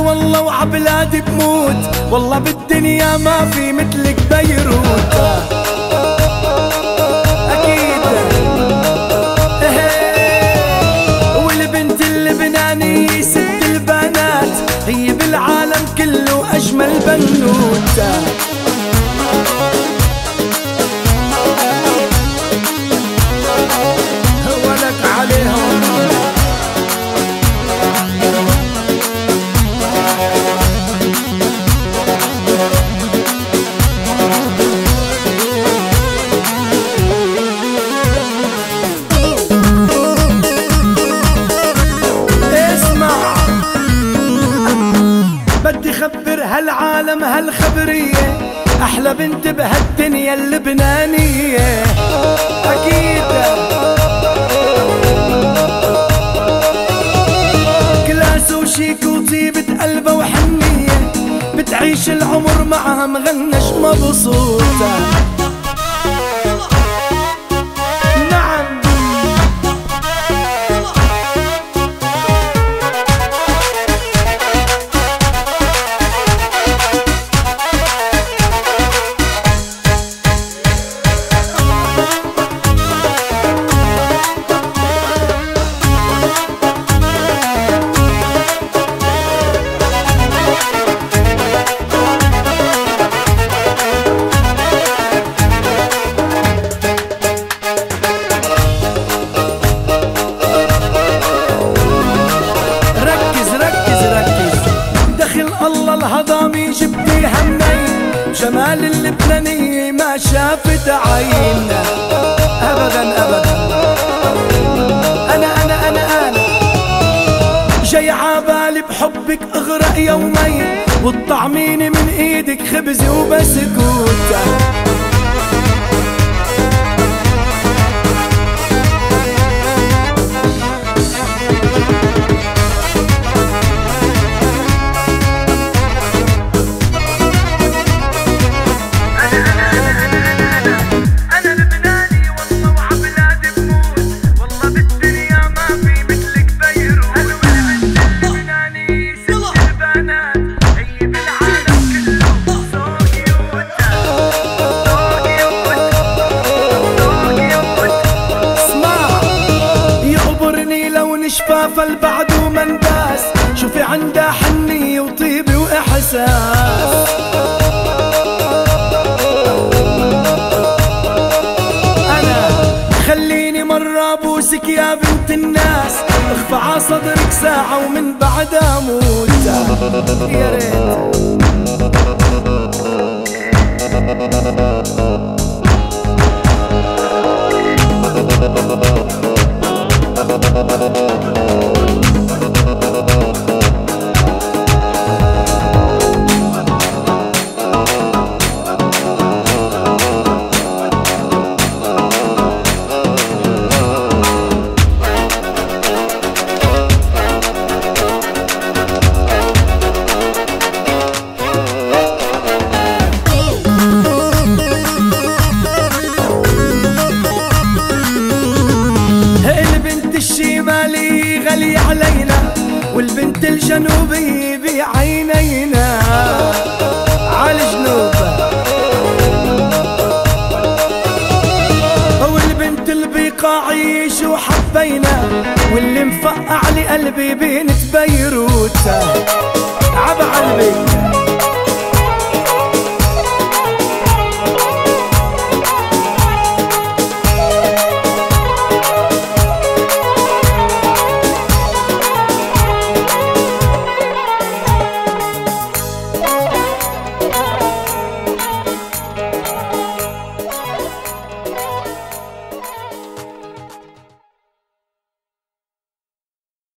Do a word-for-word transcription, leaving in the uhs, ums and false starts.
والله وعبلادي بموت، والله بالدنيا ما في مثلك بيروت. أكيد والبنت اللبنانية ست البنات، هي بالعالم كله أجمل بنوتة. ولك عليهم بدي خبر هالعالم هالخبرية، أحلى بنت بهالدنيا اللبنانية. أكيد كلاس وشيك وطيبة قلبة وحنية، بتعيش العمر معها مغنش مبسوطة. الهضامي جبتيها منين، جمال اللبنانية ما شافت عينا أبدا أبدا. أنا أنا أنا أنا جاي عبالي بحبك أغرق يومين، وتطعميني من إيدك خبز وبسكوتة. شفاف البعد ومنداس، شوفي عندها حنية وطيبة وإحساس. أنا خليني مرة أبوسك يا بنت الناس، اخفى ع صدرك ساعة ومن بعدها أموت. يا ريت الشمالي غالي علينا، والبنت الجنوبي بعينينا عالجنوب، والبنت البقاعي شو حبينا، واللي مفقع لي قلبي بنت بيروت. عبا قلبي